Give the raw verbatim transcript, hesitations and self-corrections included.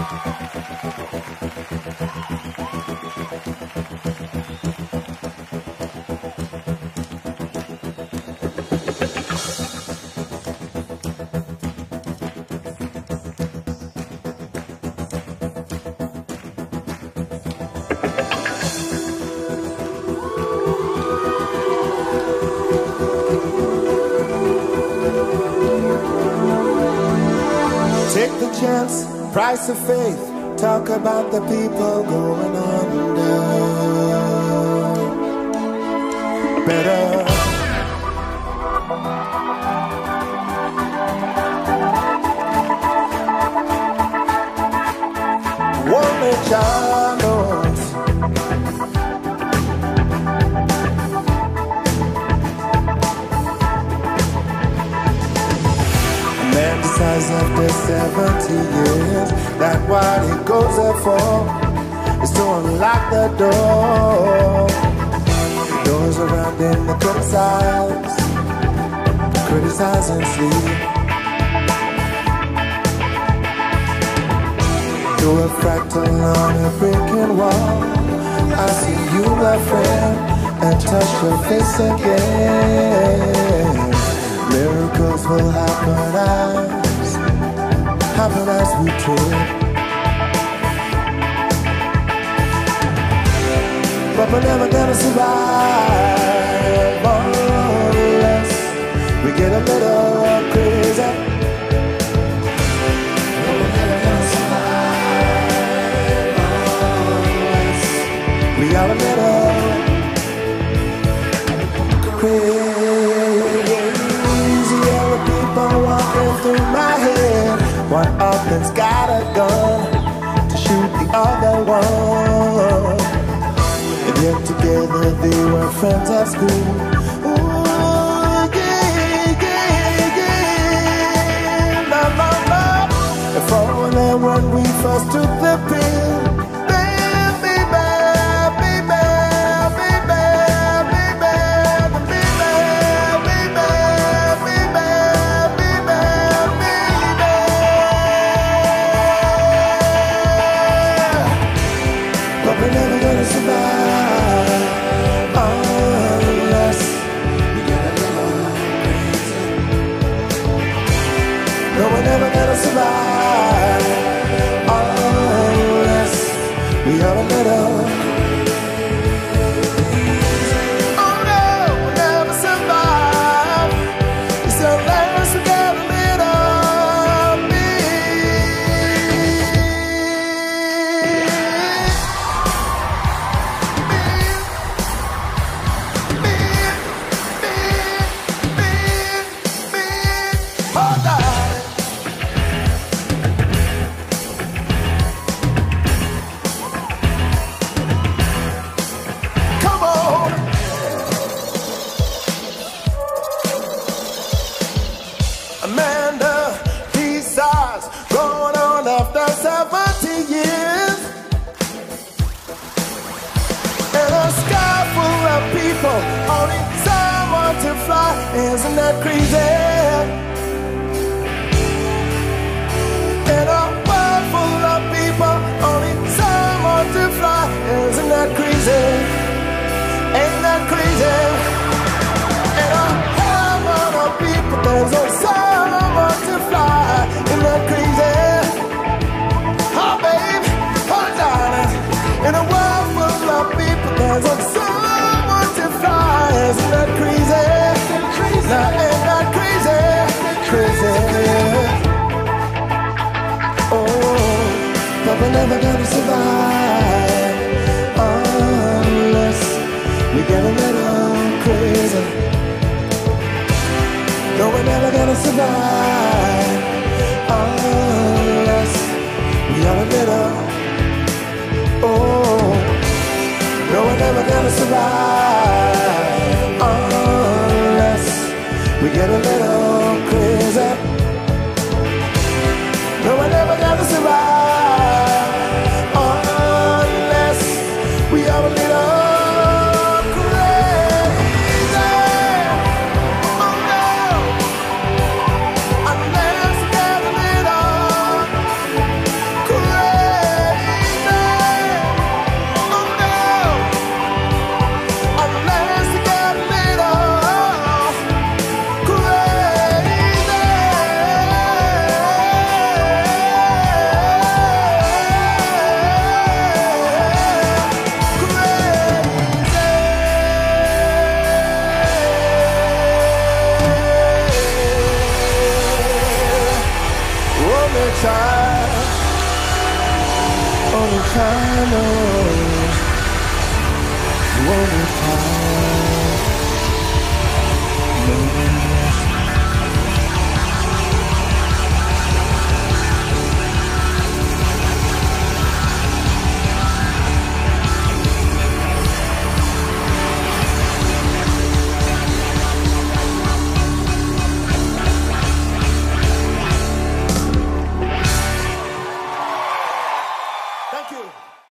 Take the chance, price of faith. Talk about the people going under. Better. Only child knows. A man decides after seventy years that what he goes there for is to unlock the door. He goes around in the criticize, criticize and sleep. Through a fractal on a breaking wall, I see you, my friend, and touch your face again. Miracles will happen as, happen as we trade. But we're never gonna survive unless we get a little crazy. We are a little crazy. Other people walking through my head. One of them's got a gun to shoot the other one. And yet together they were friends at school. Ooh, yeah, yeah, yeah. La, la, la. And for them when we first took the pill, survive unless we are a little. Oh no, we'll never survive. It's unless we get a little me. Me, me, me, me, me, hold on. Amanda, these eyes going on after seventy years. And a sky full of people, only someone to fly. Isn't that crazy? And a world full of people, only someone to fly. Isn't that crazy? Ain't that crazy? And a heaven of people, there's no someone to fly. Isn't that crazy? Oh babe, oh darling. In a world full of people, there's no someone to fly. Isn't that crazy? Now ain't that crazy? Crazy. Oh, but we're never gonna survive unless we get a little crazy. No, we're never gonna survive unless we are a little. Oh, no, we're never gonna survive unless we get a little crazy. No, we're never gonna survive unless we are a little. Crazy. only try, only try, no, you only try.